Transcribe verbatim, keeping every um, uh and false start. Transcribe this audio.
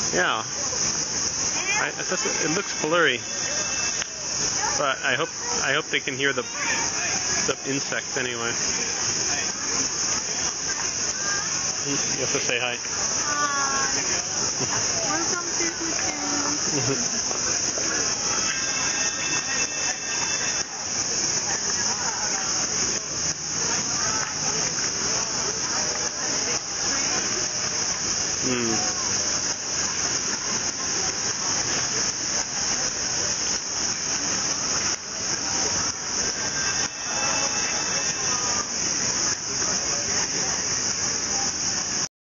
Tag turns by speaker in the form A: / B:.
A: Yeah. I, it, doesn't, it looks blurry, but I hope I hope they can hear the the insects anyway. You have to say hi.
B: Hi. Welcome to Fuchu.